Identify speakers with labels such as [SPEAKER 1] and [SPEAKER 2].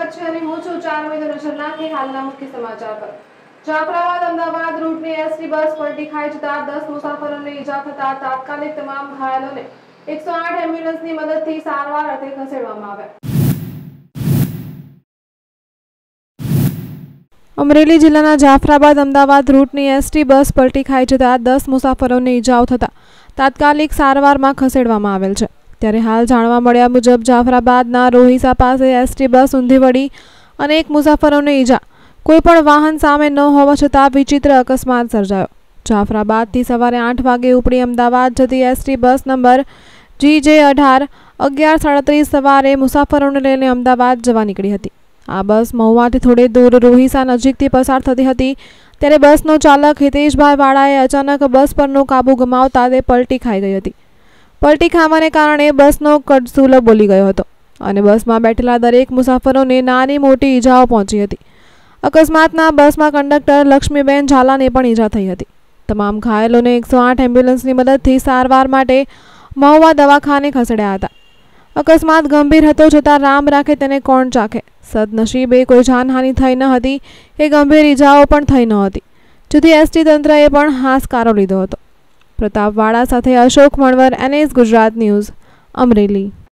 [SPEAKER 1] સ્વાગત છે અને હું છું 4 મે નજર નાખી હાલના મુખ્ય સમાચાર પર। જાફરાબાદ અમદાવાદ રૂટની એસટી બસ પલટી ખાઈ જતા 10 મુસાફરોને ઈજા થતા તાત્કાલિક તમામ ઘાયલોને 108 એમ્બ્યુલન્સની મદદથી સારવાર અર્થે ખસેડવામાં આવ્યા। અમરેલી જિલ્લાના જાફરાબાદ અમદાવાદ રૂટની એસટી બસ પલટી ખાઈ જતા 10 મુસાફરોને ઈજાઓ થતા તાત્કાલિક સારવારમાં ખસેડવામાં આવેલ છે। ત્યારે હાલ જાણવા મળ્યા મુજબ જાફરાબાદના રોહિસા પાસે એસટી બસ ઊંધી વળી અને એક મુસાફરોને ઈજા। કોઈપણ વાહન સામે ન હોવા છતાં વિચિત્ર અકસ્માત સર્જાયો। જાફરાબાદથી સવારે 8 વાગે ઉપડી અમદાવાદ જતી એસટી બસ નંબર GJ18 11:37 સવારે મુસાફરોને લઈને અમદાવાદ જવા નીકળી હતી। આ બસ મહુવાથી થોડે દૂર રોહિસા નજીકથી પસાર થતી હતી ત્યારે બસનો ચાલક હિતેશભાઈ વાળાએ અચાનક બસ પરનો કાબુ ગુમાવતા તે પલટી ખાઈ ગઈ હતી। પલટી ખાવાને કારણે બસનો કડસૂલો બોલી ગયો હતો અને બસમાં બેઠેલા દરેક મુસાફરોને નાની મોટી ઈજાઓ પહોંચી હતી। અકસ્માતના બસમાં કંડક્ટર લક્ષ્મીબેન ઝાલાને પણ ઈજા થઈ હતી। તમામ ઘાયલોને 108 એમ્બ્યુલન્સની મદદથી સારવાર માટે મહુવા દવાખાને ખસેડ્યા હતા। અકસ્માત ગંભીર હતો છતાં રામ રાખે તેને કોણ ચાખે। સદનસીબે કોઈ જાનહાનિ થઈ ન હતી કે ગંભીર ઈજાઓ પણ થઈ ન હતી, જેથી એસટી તંત્રએ પણ હાશકારો લીધો હતો। પ્રતાપવાડા સાથે અશોક મણવર, NS ગુજરાત ન્યૂઝ, અમરેલી।